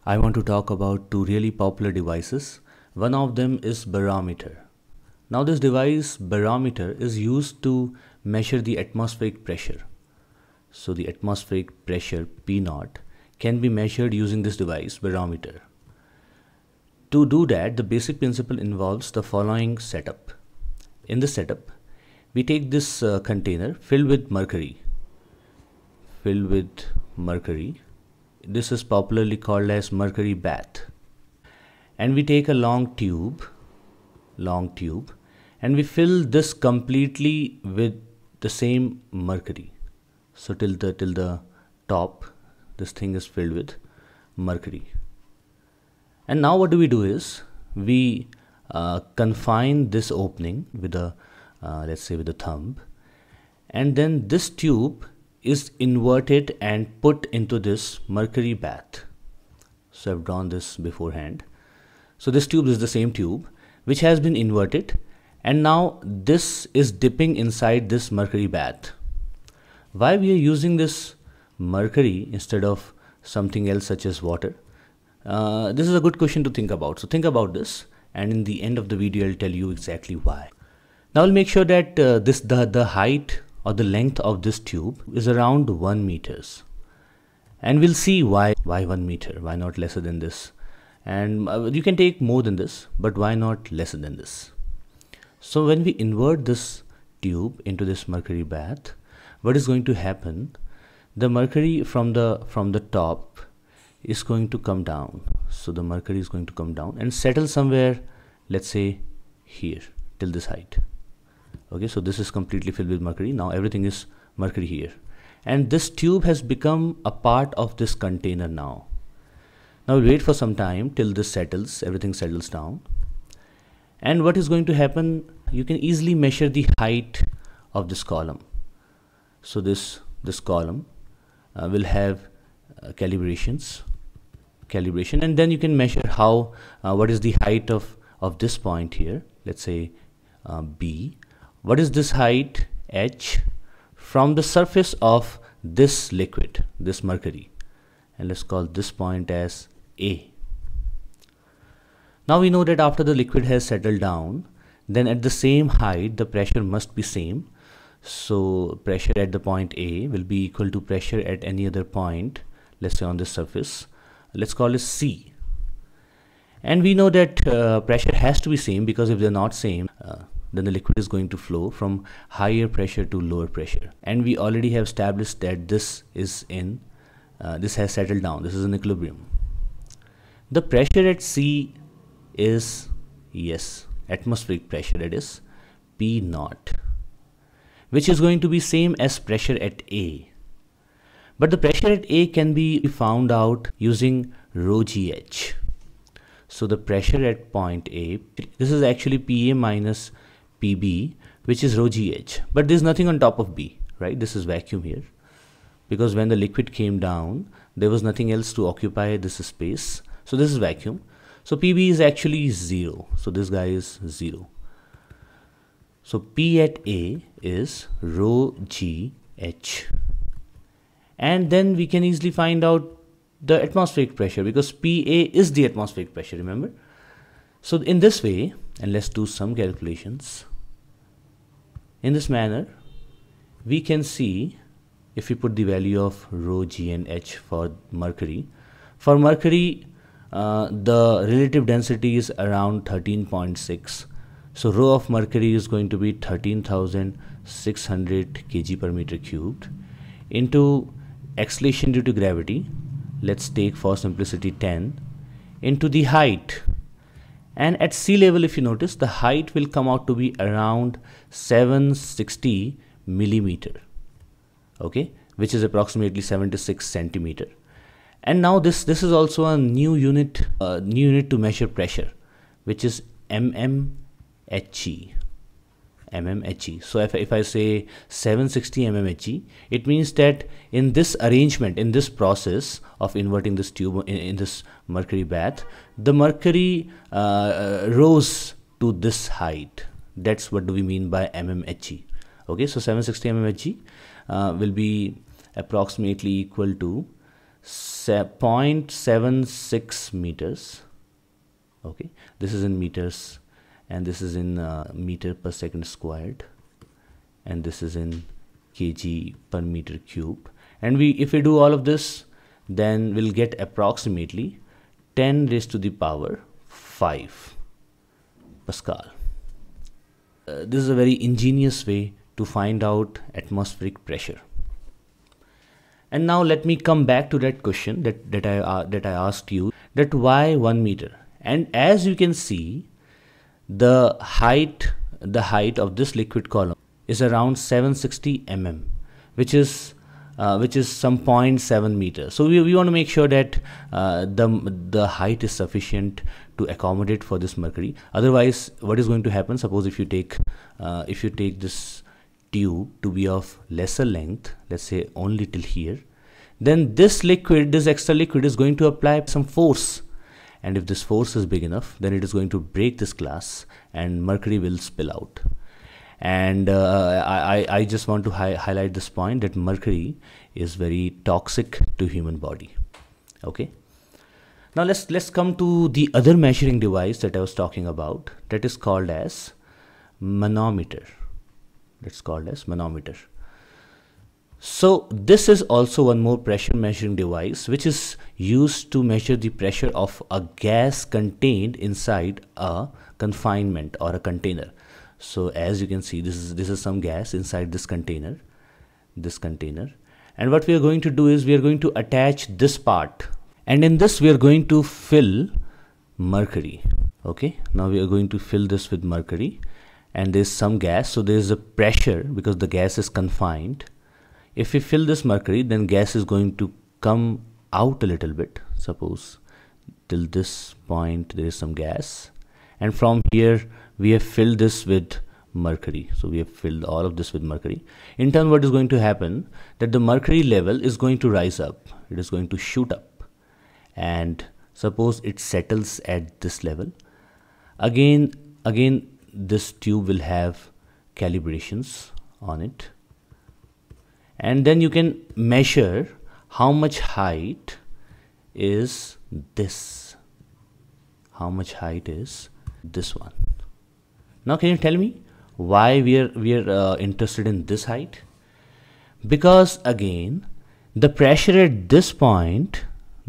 I want to talk about two really popular devices. One of them is barometer. Now this device barometer is used to measure the atmospheric pressure. So the atmospheric pressure P0 can be measured using this device barometer. To do that, the basic principle involves the following setup. In the setup, we take this container filled with mercury. This is popularly called as mercury bath. And we take a long tube, and we fill this completely with the same mercury. So till the top, this thing is filled with mercury. And now what do is we confine this opening with a let's say with a thumb, and then this tube is inverted and put into this mercury bath. So I've drawn this beforehand. So this tube is the same tube which has been inverted, and now this is dipping inside this mercury bath. Why we are using this mercury instead of something else such as water? This is a good question to think about. So think about this, and in the end of the video I'll tell you exactly why. Now I'll make sure that the height or the length of this tube is around 1 meters, and we'll see why 1 meter, why not lesser than this. And you can take more than this, but why not lesser than this? So when we invert this tube into this mercury bath, what is going to happen? The mercury from the top is going to come down. So the mercury is going to come down and settle somewhere, let's say here, till this height. Okay, so this is completely filled with mercury. Now everything is mercury here, and this tube has become a part of this container now. Now we'll wait for some time till this settles, everything settles down. And what is going to happen? You can easily measure the height of this column. So this column will have calibration, and then you can measure how what is the height of this point here, let's say B. What is this height H from the surface of this liquid, this mercury, and let's call this point as A. Now we know that after the liquid has settled down, then at the same height the pressure must be same. So pressure at the point A will be equal to pressure at any other point, let's say on this surface. Let's call it C. And we know that pressure has to be same, because if they're not same, then the liquid is going to flow from higher pressure to lower pressure. And we already have established that this is this has settled down, this is in equilibrium. The pressure at C is, yes, atmospheric pressure, that is P0, which is going to be same as pressure at A. But the pressure at A can be found out using rho GH. So the pressure at point A, this is actually PA minus PB, which is rho GH, but there's nothing on top of B, right? This is vacuum here, because when the liquid came down, there was nothing else to occupy this space. So this is vacuum. So PB is actually 0. So this guy is 0. So P at A is rho GH. And then we can easily find out the atmospheric pressure, because PA is the atmospheric pressure, remember? So in this way, and let's do some calculations. In this manner, we can see, if we put the value of rho G and H for mercury, the relative density is around 13.6. So rho of mercury is going to be 13,600 kg per meter cubed into acceleration due to gravity, let's take for simplicity 10, into the height. And at sea level, if you notice, the height will come out to be around 760 millimeter, okay, which is approximately 76 centimeter. And now this is also a new unit to measure pressure, which is mmHg. So if I say 760 mmHg, it means that in this arrangement, in this process of inverting this tube in this mercury bath, the mercury rose to this height. That's what do we mean by mmHg. Okay, so 760 mmHg will be approximately equal to 0.76 meters. Okay, this is in meters, and this is in meter per second squared, and this is in kg per meter cube. And if we do all of this, then we'll get approximately 10 raised to the power 5 Pascal. This is a very ingenious way to find out atmospheric pressure. And now let me come back to that question that I asked you, that why 1 meter? And as you can see, the height of this liquid column is around 760 mm, which is some 0.7 meters. So we want to make sure that the height is sufficient to accommodate for this mercury. Otherwise, what is going to happen? Suppose if you take this tube to be of lesser length, let's say only till here, then this extra liquid is going to apply some force, and if this force is big enough, then it is going to break this glass and mercury will spill out. And I just want to highlight this point, that mercury is very toxic to human body. Okay, now let's come to the other measuring device that I was talking about, that is called as manometer. That's called as manometer. So this is also one more pressure measuring device which is used to measure the pressure of a gas contained inside a confinement or a container. So as you can see, this is some gas inside this container, and what we are going to do is we are going to attach this part, and in this we are going to fill mercury. Okay, now we are going to fill this with mercury, and there's some gas, so there's a pressure because the gas is confined. If we fill this mercury, then gas is going to come out a little bit. Suppose till this point there is some gas, and from here we have filled this with mercury. So we have filled all of this with mercury. In turn, what is going to happen, that the mercury level is going to rise up. It is going to shoot up, and suppose it settles at this level. Again this tube will have calibrations on it, and then you can measure how much height is this. How much height is this one? Now can you tell me why we are interested in this height? Because again, the pressure at this point,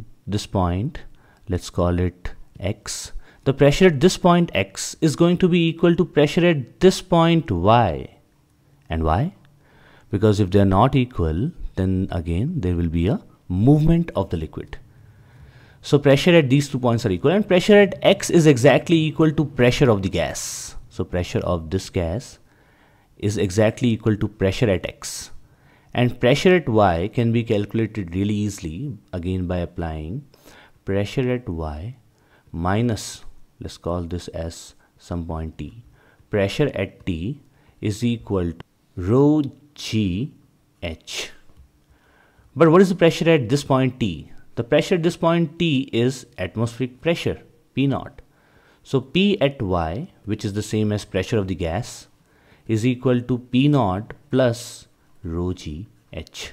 let's call it x, the pressure at this point x is going to be equal to pressure at this point y. And why? Because if they are not equal, then again there will be a movement of the liquid. So pressure at these 2 points are equal, and pressure at x is exactly equal to pressure of the gas. So pressure of this gas is exactly equal to pressure at x, and pressure at y can be calculated really easily, again by applying pressure at y minus, let's call this as some point t. Pressure at t is equal to rho g h. But what is the pressure at this point t? The pressure at this point t is atmospheric pressure, P naught. So P at y, which is the same as pressure of the gas, is equal to P naught plus rho g h.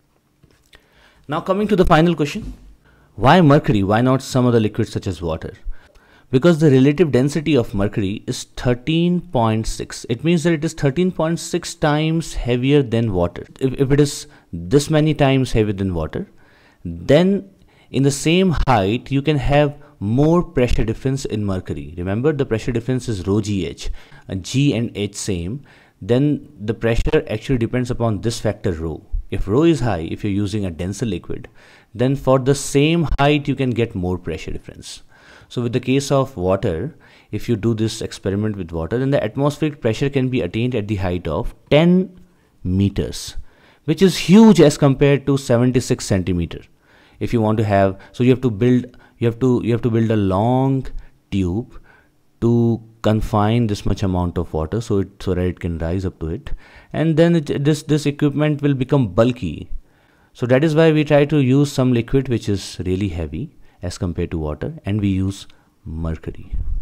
Now coming to the final question, why mercury? Why not some other liquid such as water? Because the relative density of mercury is 13.6. It means that it is 13.6 times heavier than water. If it is this many times heavier than water, then in the same height you can have more pressure difference in mercury. Remember, the pressure difference is rho gh, g and h same. Then the pressure actually depends upon this factor rho. If rho is high, if you're using a denser liquid, then for the same height you can get more pressure difference. So with the case of water, if you do this experiment with water, then the atmospheric pressure can be attained at the height of 10 meters, which is huge as compared to 76 centimeter. If you want to have, so you have to build a long tube to confine this much amount of water so that it can rise up to it, and then this equipment will become bulky. So that is why we try to use some liquid which is really heavy as compared to water, and we use mercury.